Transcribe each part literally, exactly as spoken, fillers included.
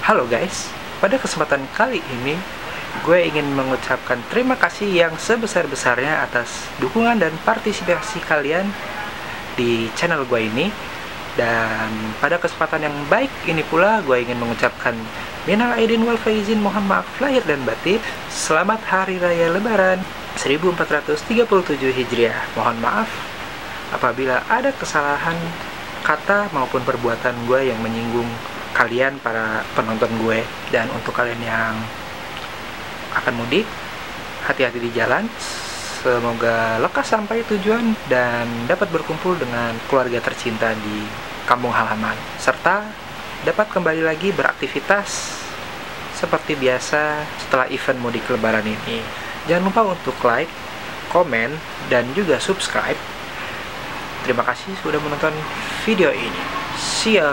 Halo guys, pada kesempatan kali ini gue ingin mengucapkan terima kasih yang sebesar-besarnya atas dukungan dan partisipasi kalian di channel gue ini. Dan pada kesempatan yang baik ini pula gue ingin mengucapkan minal aidin wal faizin, mohon maaf lahir dan batin. Selamat Hari Raya Lebaran seribu empat ratus tiga puluh tujuh Hijriah. Mohon maaf apabila ada kesalahan kata maupun perbuatan gue yang menyinggung kalian para penonton gue. Dan untuk kalian yang akan mudik, hati-hati di jalan, semoga lekas sampai tujuan dan dapat berkumpul dengan keluarga tercinta di kampung halaman, serta dapat kembali lagi beraktivitas seperti biasa setelah event mudik lebaran ini. Jangan lupa untuk like, komen, dan juga subscribe. Terima kasih sudah menonton video ini. See ya.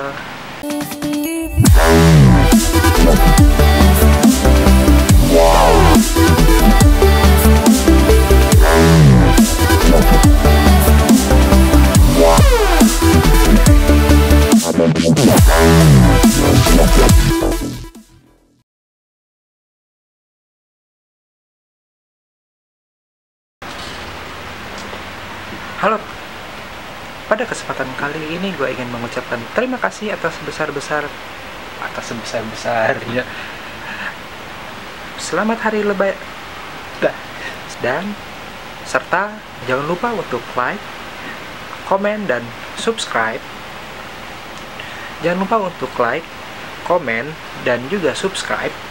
Halo, pada kesempatan kali ini gue ingin mengucapkan terima kasih atas sebesar-besar atas sebesar-besarnya Selamat Hari Lebaran, dan serta jangan lupa untuk like, komen, dan subscribe. Jangan lupa untuk like, komen, dan juga subscribe